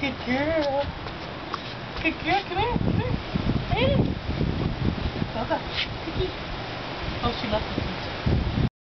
Good girl. Good girl. Come here. Come here. Hey. Bubba. Cookie. Oh, she left it.